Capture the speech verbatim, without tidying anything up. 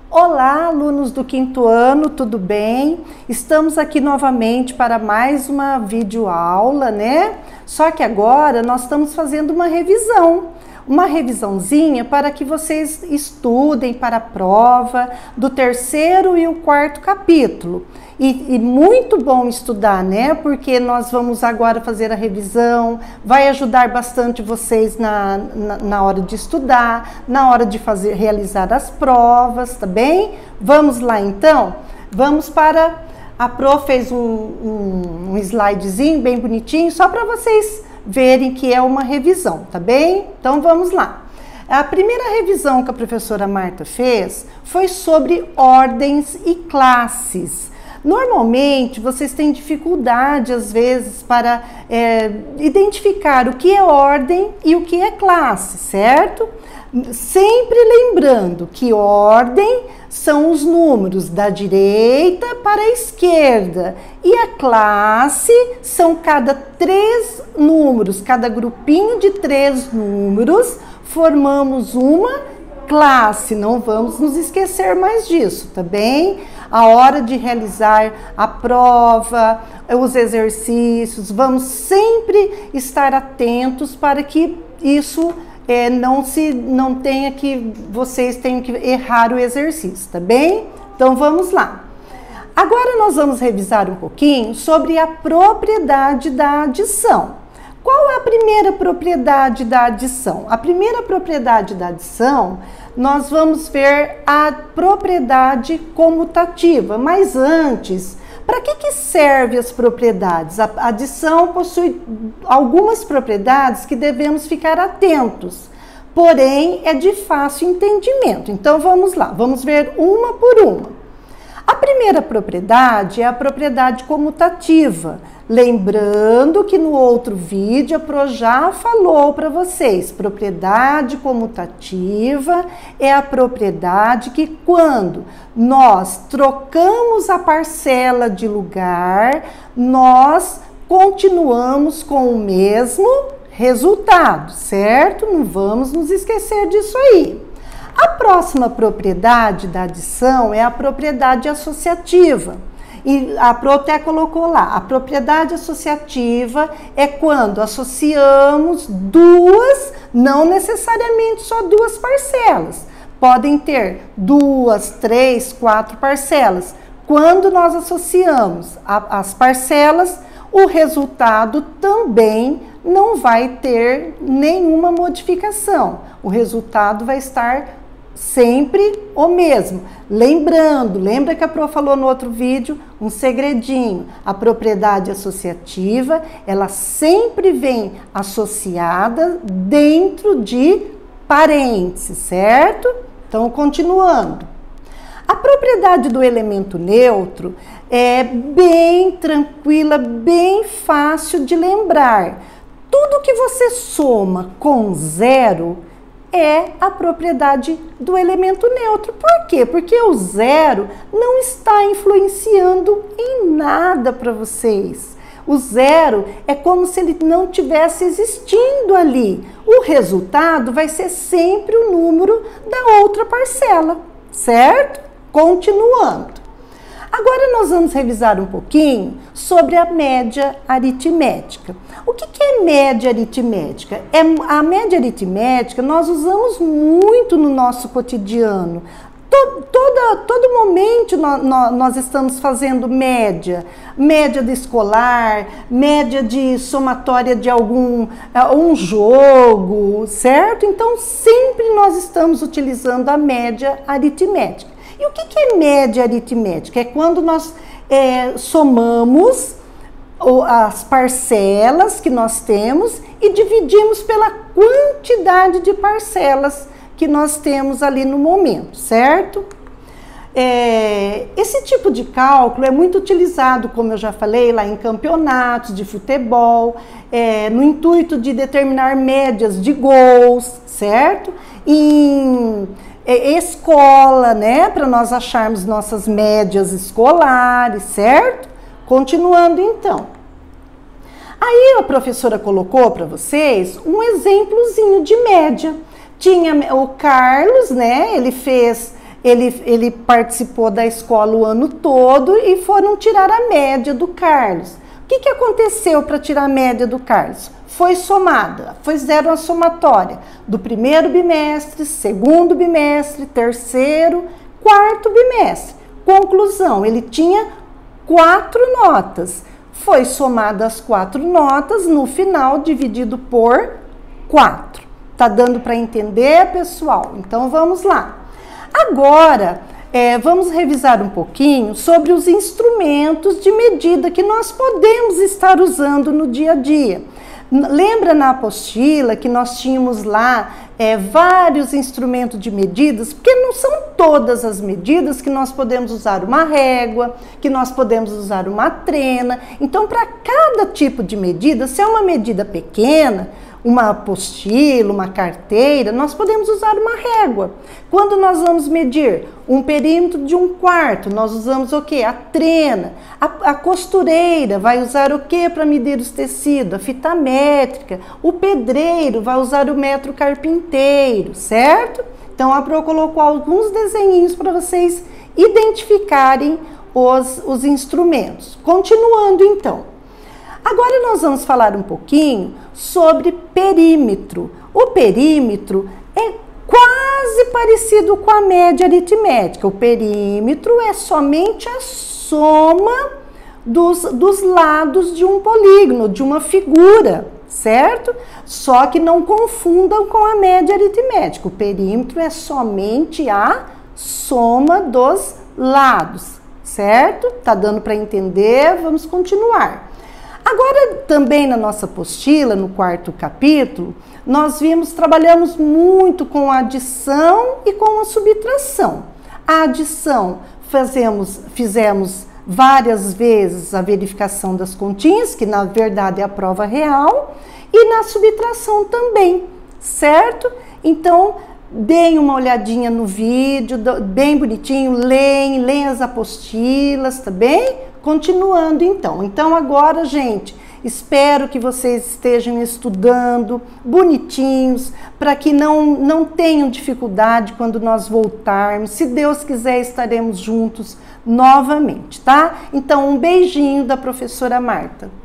Olá, alunos do quinto ano, tudo bem? Estamos aqui novamente para mais uma videoaula, né? Só que agora nós estamos fazendo uma revisão, uma revisãozinha para que vocês estudem para a prova do terceiro e o quarto capítulo. E, e muito bom estudar, né? Porque nós vamos agora fazer a revisão, vai ajudar bastante vocês na, na, na hora de estudar, na hora de fazer, realizar as provas, tá bem? Vamos lá então? Vamos para... A Pro fez um, um, um slidezinho bem bonitinho, só para vocês verem que é uma revisão, tá bem? Então vamos lá. A primeira revisão que a professora Marta fez foi sobre ordens e classes. Normalmente, vocês têm dificuldade, às vezes, para é, identificar o que é ordem e o que é classe, certo? Sempre lembrando que ordem são os números da direita para a esquerda e a classe são cada três números, cada grupinho de três números, formamos uma classe. Não vamos nos esquecer mais disso, tá bem? A hora de realizar a prova, os exercícios, vamos sempre estar atentos para que isso é, não se não tenha que vocês tenham que errar o exercício, tá bem? Então vamos lá. Agora nós vamos revisar um pouquinho sobre a propriedade da adição. Qual é a primeira propriedade da adição? A primeira propriedade da adição, nós vamos ver a propriedade comutativa, mas antes, para que que servem as propriedades? A adição possui algumas propriedades que devemos ficar atentos, porém é de fácil entendimento. Então vamos lá, vamos ver uma por uma. A primeira propriedade é a propriedade comutativa. Lembrando que no outro vídeo a Pro já falou para vocês, propriedade comutativa é a propriedade que quando nós trocamos a parcela de lugar, nós continuamos com o mesmo resultado, certo? Não vamos nos esquecer disso aí. A próxima propriedade da adição é a propriedade associativa. E a Pro até colocou lá, a propriedade associativa é quando associamos duas, não necessariamente só duas parcelas. Podem ter duas, três, quatro parcelas. Quando nós associamos a, as parcelas, o resultado também não vai ter nenhuma modificação. O resultado vai estar sempre o mesmo. Lembrando, lembra que a Pro falou no outro vídeo, um segredinho, a propriedade associativa, ela sempre vem associada dentro de parênteses, certo? Então, continuando. A propriedade do elemento neutro é bem tranquila, bem fácil de lembrar. Tudo que você soma com zero é a propriedade do elemento neutro. Por quê? Porque o zero não está influenciando em nada para vocês. O zero é como se ele não tivesse existindo ali. O resultado vai ser sempre o número da outra parcela, certo? Continuando. Agora nós vamos revisar um pouquinho sobre a média aritmética. O que que é média aritmética? É, a média aritmética nós usamos muito no nosso cotidiano. Todo, toda, todo momento nós, nós estamos fazendo média, média do escolar, média de somatória de algum um jogo, certo? Então sempre nós estamos utilizando a média aritmética. E o que que é média aritmética? É quando nós é, somamos as parcelas que nós temos e dividimos pela quantidade de parcelas que nós temos ali no momento, certo? É, esse tipo de cálculo é muito utilizado, como eu já falei, lá em campeonatos de futebol, é, no intuito de determinar médias de gols, certo? Em é, escola, né? Para nós acharmos nossas médias escolares, certo? Continuando então. Aí a professora colocou para vocês um exemplozinho de média. Tinha o Carlos, né? Ele fez ele, ele participou da escola o ano todo e foram tirar a média do Carlos. O que, que aconteceu para tirar a média do Carlos? Foi somada, fizeram a somatória do primeiro bimestre, segundo bimestre, terceiro, quarto bimestre. Conclusão, ele tinha quatro notas. Foi somada as quatro notas, no final dividido por quatro. Tá dando para entender, pessoal? Então vamos lá. Agora, é, vamos revisar um pouquinho sobre os instrumentos de medida que nós podemos estar usando no dia a dia. Lembra na apostila que nós tínhamos lá é, vários instrumentos de medidas? Porque não são todas as medidas que nós podemos usar uma régua, que nós podemos usar uma trena. Então, para cada tipo de medida, se é uma medida pequena, uma apostila, uma carteira, nós podemos usar uma régua. Quando nós vamos medir um perímetro de um quarto, nós usamos o quê? A trena. A, a costureira vai usar o quê para medir os tecidos? A fita métrica. O pedreiro vai usar o metro carpinteiro, certo? Então a Pro colocou alguns desenhinhos para vocês identificarem os, os instrumentos. Continuando então. Agora nós vamos falar um pouquinho sobre perímetro. O perímetro é quase parecido com a média aritmética. O perímetro é somente a soma dos, dos lados de um polígono, de uma figura, certo? Só que não confundam com a média aritmética. O perímetro é somente a soma dos lados, certo? Tá dando para entender? Vamos continuar. Agora, também na nossa apostila, no quarto capítulo, nós vimos, trabalhamos muito com a adição e com a subtração. A adição, fazemos, fizemos várias vezes a verificação das continhas, que na verdade é a prova real, e na subtração também, certo? Então, deem uma olhadinha no vídeo, bem bonitinho, leem, leem as apostilas, tá bem? Continuando então. Então agora, gente, espero que vocês estejam estudando bonitinhos, para que não, não tenham dificuldade quando nós voltarmos. Se Deus quiser, estaremos juntos novamente, tá? Então, um beijinho da professora Marta.